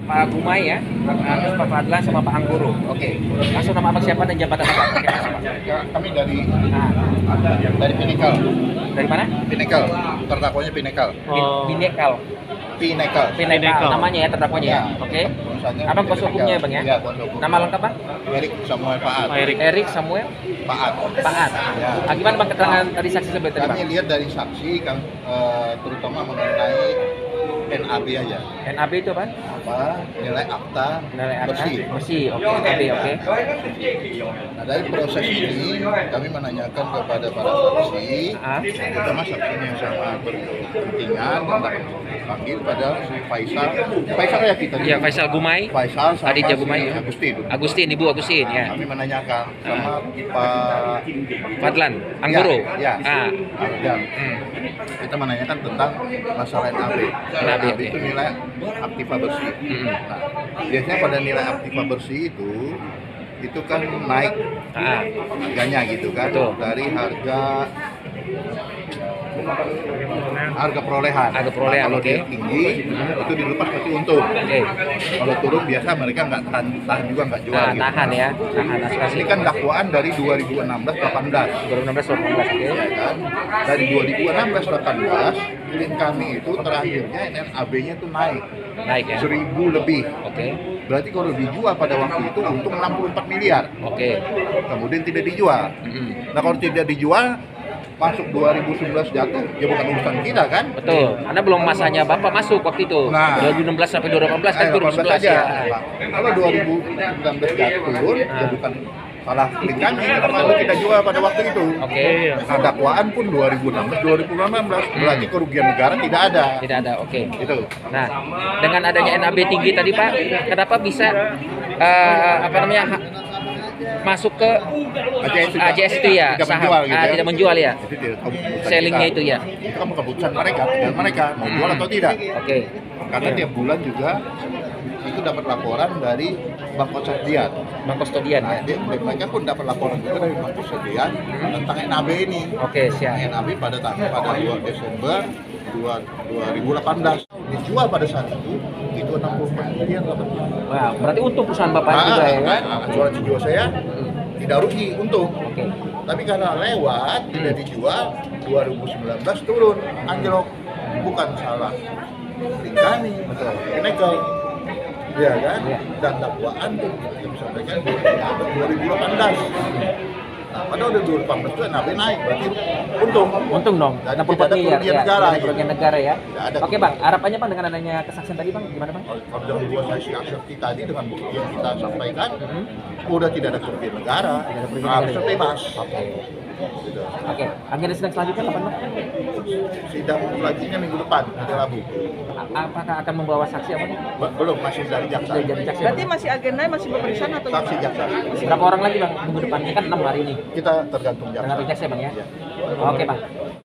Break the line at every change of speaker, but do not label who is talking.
Pak Gumai ya, terus Pak Fadlan sama Pak Anggoro. Oke. Langsung nama abang siapa dan jabatan apa? Oke, langsung, Pak.
Ya, kami dari
Nah,
Pinnacle.
dari mana?
Pinnacle. Terdakwanya Pinnacle.
Binekal.
Pinnacle.
Binekal namanya ya terdakwanya ya. Oke.
Perusahaannya
Abang kuasa hukumnya ya, Bang ya?
Iya, kuasa hukum.
Nama lengkap Bang?
Erik Samuel Paat.
Erik Samuel
Paat.
Paat.
Ya.
Gimana Bang keterangan tadi saksi sebelah tadi Bang?
Kami lihat dari saksi kan terutama mengenai NAB aja.
NAB itu apa?
Nilai akta
Nilai akta
bersih.
bersih. Oke, NAB oke.
Nah, dari proses ini kami menanyakan kepada para saksi, terutama saksinya yang sangat berkepentingan dan dapat dipanggil pada si Faisal. Faisal ya kita.
Iya, Faisal Gumai.
Faisal sama
Aditya
si
Gumai ya.
Agustin.
Ibu Agustin ya.
Kami menanyakan sama Pak
Fadlan, Anggoro.
Ya,
Ah.
ya. Kita menanyakan tentang masalah NAB.
NAB,
NAB itu nilai aktiva bersih. Nah, biasanya pada nilai aktiva bersih itu kan naik harganya gitu kan.
Betul.
Dari harga perolehan.
Harga perolehan,
Nah, kalau
oke.
dia tinggi itu dilepas pasti untung.
Oke.
Kalau turun biasa mereka nggak tahan juga nggak jual.
Nah,
gitu.
tahan ya. Tahan aspirasi.
Ini kan dakwaan dari 2016-18.
2016 oke.
Ya kan? Dari 2016-18 klien kami itu terakhirnya NAB-nya itu naik
Naik ya.
1.000 lebih.
Oke.
Berarti kalau dijual pada waktu itu untung 64 miliar.
Oke.
Kemudian tidak dijual. Nah kalau tidak dijual masuk 2011 jatuh ya bukan urusan kita kan.
Betul. Karena belum masanya Bapak masuk waktu itu.
Nah.
2016 sampai 2018 kan 2011
aja.
ya.
Nah, kalau 2019 jatuh turun ya bukan salah klien kami kalau kita jual pada waktu itu.
Oke.
Nah dakwaan pun 2016 berarti kerugian negara tidak ada.
Tidak ada. Oke.
Itu.
Nah, dengan adanya NAB tinggi tadi Pak, kenapa bisa masuk ke AJS itu ya,
tidak
saham
menjual gitu ya.
tidak menjual ya,
Itu tidak keputusan
sellingnya
kita.
itu ya.
Itu kan keputusan mereka, dan mereka mau jual atau tidak.
Oke.
Karena tiap bulan juga itu dapat laporan dari Bank Kustodian.
Bang Kustodian.
Nah, mereka pun dapat laporan juga dari Bank Kustodian tentang NAB ini.
Oke, siap.
NAB pada 2 Desember 2018 dijual pada saat itu 64 miliar dapat.
Wah, berarti untung perusahaan Bapak juga ya.
Kan? Jualan jiwa saya tidak rugi, untung.
Oke.
Tapi karena lewat tidak dijual 2019 turun anjlok, bukan salah kami, betul. Pinnacle, ya kan?
Ya.
Dan dakwaan tuh yang disampaikan 2018. Nah, pada udah 2018 itu NAB naik, berarti untung
dong.
Dan
64
tidak ada
miliar
kerugian
ya.
negara,
Tidak ada kerugian negara ya.
Tidak ada.
Oke Bang, harapannya Bang dengan adanya kesaksian tadi Bang, gimana Bang?
Kalau dengan dua saksi aksepsi tadi dengan bukti yang kita sampaikan, udah tidak ada kerugian negara,
Tidak ada kerugian
harus
negara.
bebas.
Oke.
Gitu.
Oke, agenda sidang selanjutnya kapan Bang?
Sidang selanjutnya minggu depan, hari Rabu.
Apakah akan membawa saksi apa nih?
Belum, masih dari jaksa.
Sudah jadi saksi.
Berarti masih agenda masih pemeriksaan atau
Saksi jaksa.
Berapa orang lagi Bang minggu depannya kan 6 hari ini?
Kita tergantung jaksa.
Dengan jaksa Bang ya.
Iya.
Oke Bang.